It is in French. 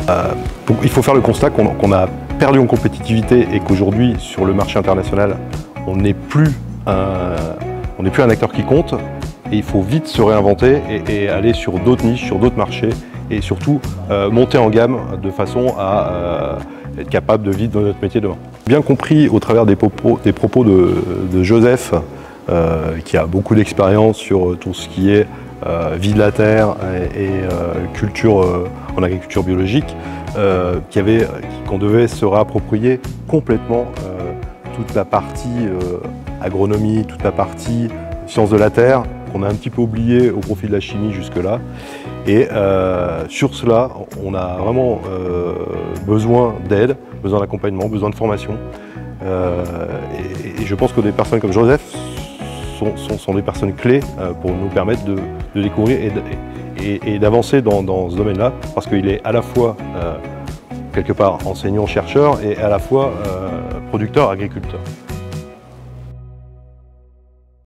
Il faut faire le constat qu'on a perdu en compétitivité et qu'aujourd'hui, sur le marché international, on n'est plus un acteur qui compte. Et il faut vite se réinventer et aller sur d'autres niches, sur d'autres marchés et surtout monter en gamme de façon à être capable de vivre dans notre métier demain. Bien compris au travers des propos de Joseph, qui a beaucoup d'expérience sur tout ce qui est vie de la terre et culture en agriculture biologique, qu'on devait se réapproprier complètement toute la partie agronomie, toute la partie sciences de la terre, qu'on a un petit peu oublié au profit de la chimie jusque-là. Et sur cela, on a vraiment besoin d'aide, besoin d'accompagnement, besoin de formation. Et je pense que des personnes comme Joseph sont des personnes clés pour nous permettre de découvrir et d'avancer dans ce domaine-là, parce qu'il est à la fois quelque part enseignant-chercheur et à la fois producteur-agriculteur.